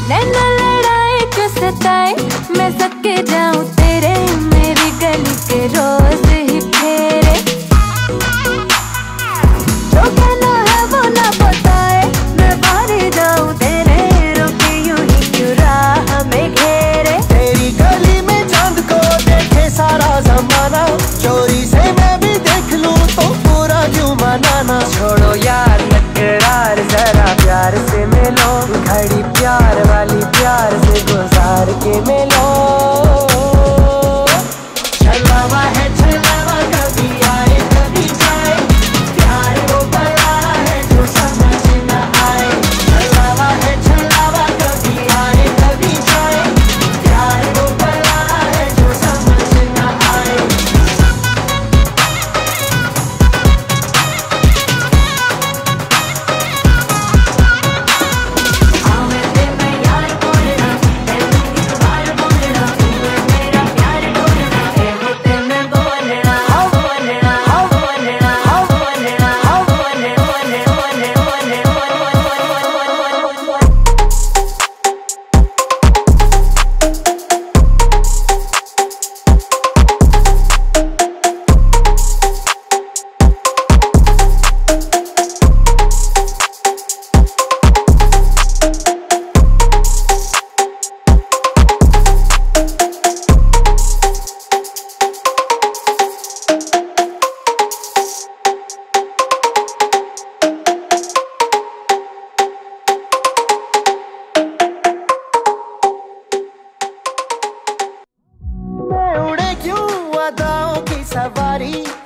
नैना लड़ाए क्यों सताए, मैं सके जाऊं तेरे, मेरी गली के रोज ही फेरे। जो कहना है वो ना बताए, मैं बाहर जाऊं तेरे, रोके यूं ही क्यों राह में घेरे। तेरी गली में चांद को देखे सारा जमाना, चोरी से मैं भी देख लूं तो पूरा क्यों मनाना। छोड़ो यार तकरार, जरा प्यार से मिलो, घड़ी प्यार वाली प्यार से गुजार के मिलो। छलावा है छलावा, कभी आए कभी जाए, प्यार वो बला है जो समझ न आए। छलावा है छलावा, कभी आए कभी जाए, प्यार वो बला है जो समझ न आए। सवारी